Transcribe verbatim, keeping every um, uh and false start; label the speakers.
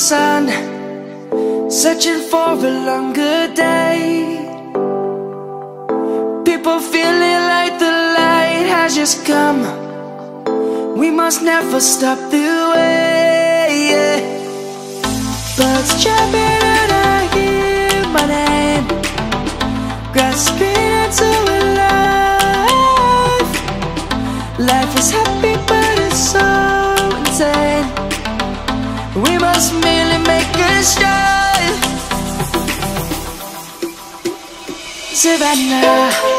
Speaker 1: sun, searching for a longer day. People feeling like the light has just come. We must never stop the way, yeah. Birds chirping and I hear my name, grasping into a life. Life is happy but it's so insane. We must merely make a start. Savannah,